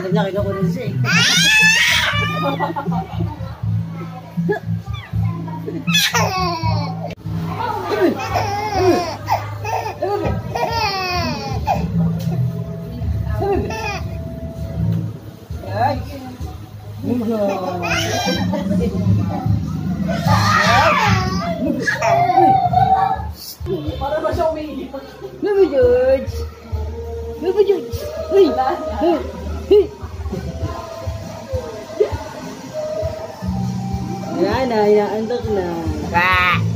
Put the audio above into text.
Alam niya, kinukunin siya eh. Para ba siya umiiyak? Baby George! Baby George! Uy! Wala na, inaantok na.